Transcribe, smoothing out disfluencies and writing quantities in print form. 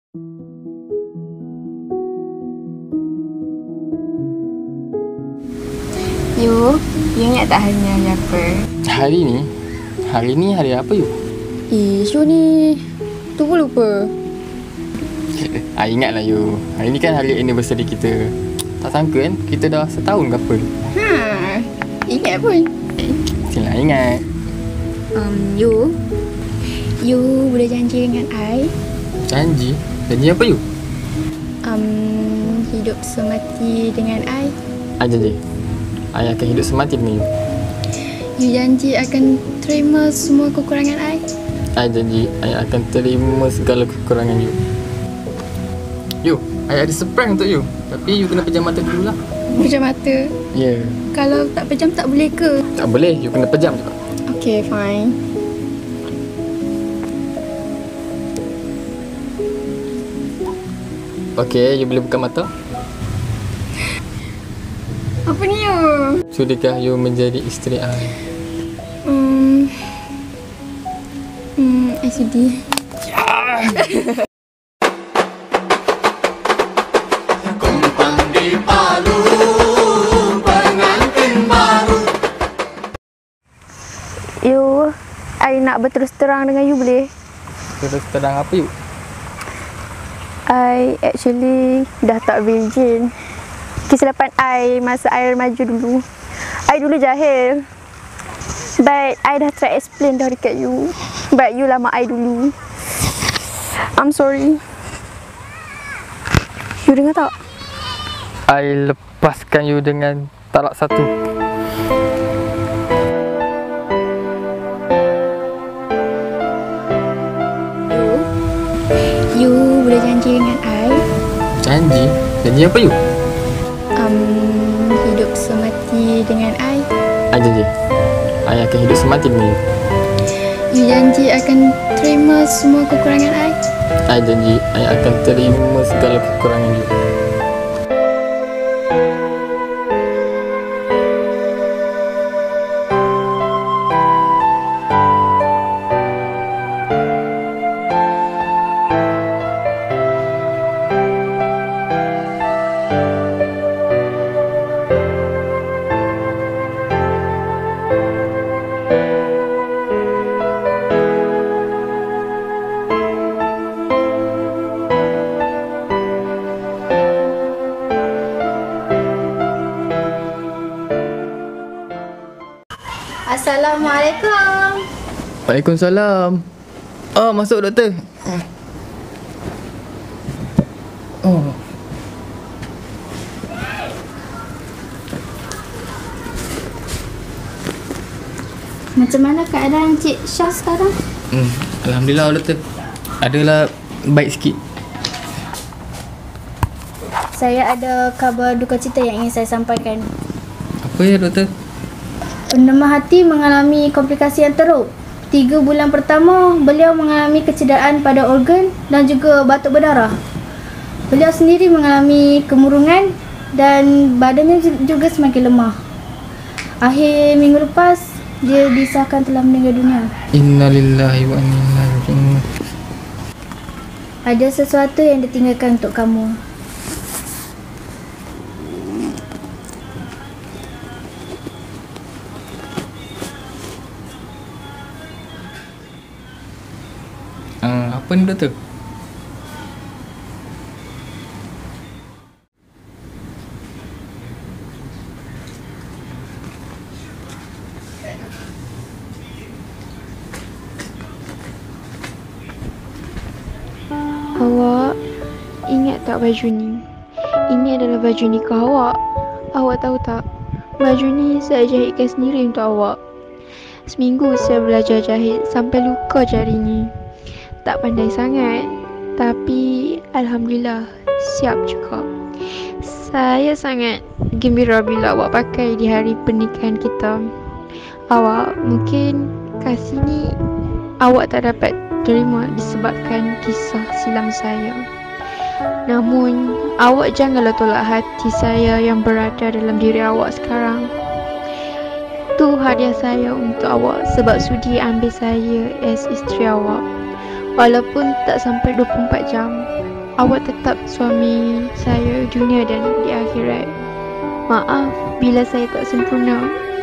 You ingat tak hari ni hari apa? Hari ni? Hari ni hari apa you? Syu ni tu pun lupa. Ingatlah you. Hari ni kan hari anniversary kita. Tak sangka kan kita dah setahun couple. Ingat pun. Mestilah ingat. You boleh janji dengan I Janji? Janji apa you? hidup semati dengan I. Janji I akan hidup semati dengan you. You janji akan terima semua kekurangan I. Janji I akan terima segala kekurangan you. You, I ada surprise untuk you. Tapi you kena pejam mata dulu lah. Pejam mata? Ya. Yeah. Kalau tak pejam tak boleh ke? Tak boleh, you kena pejam juga. Okay, fine. Okay, you boleh buka mata. Apa ni you? Sudahkah you menjadi isteri I? I sedih. Kumpang di Palu, pengantin baru. You, I nak berterus terang dengan you boleh? Terus terang apa you? I actually dah tak virgin. Kesilapan I masa I remaja dulu. I dulu jahil. But I dah try explain dah dekat you. But you lama I dulu. I'm sorry. You dengar tak? I lepaskan you dengan talak satu. You boleh janji dengan I Janji? Janji apa you? hidup semati dengan I. Janji I akan hidup semati dengan you. You janji akan terima semua kekurangan I. Janji I akan terima segala kekurangan you. Assalamualaikum. Waalaikumsalam. Masuk doktor. Macam mana keadaan Cik Syah sekarang? Alhamdulillah doktor. Adalah baik sikit. Saya ada khabar duka cita yang ingin saya sampaikan. Apa ya doktor? Pendemam hati mengalami komplikasi yang teruk. 3 bulan pertama, beliau mengalami kecederaan pada organ dan juga batuk berdarah. Beliau sendiri mengalami kemurungan dan badannya juga semakin lemah. Akhir minggu lepas, dia disahkan telah meninggal dunia. Innalillahi wa inna ilaihi raji'un. Ada sesuatu yang ditinggalkan untuk kamu. Apa ni doktor? Awak ingat tak baju ni? Ini adalah baju nikah awak. Awak tahu tak? Baju ni saya jahitkan sendiri untuk awak. Seminggu saya belajar jahit sampai luka jari ni. Tak pandai sangat, tapi alhamdulillah siap juga. Saya sangat gembira bila awak pakai di hari pernikahan kita. Awak mungkin kasih ni awak tak dapat terima disebabkan kisah silam saya. Namun, awak janganlah tolak hati saya yang berada dalam diri awak sekarang. Tu hadiah saya untuk awak sebab sudi ambil saya as isteri awak. Walaupun tak sampai 24 jam. Awak tetap suami saya dunia dan di akhirat. Maaf bila saya tak sempurna.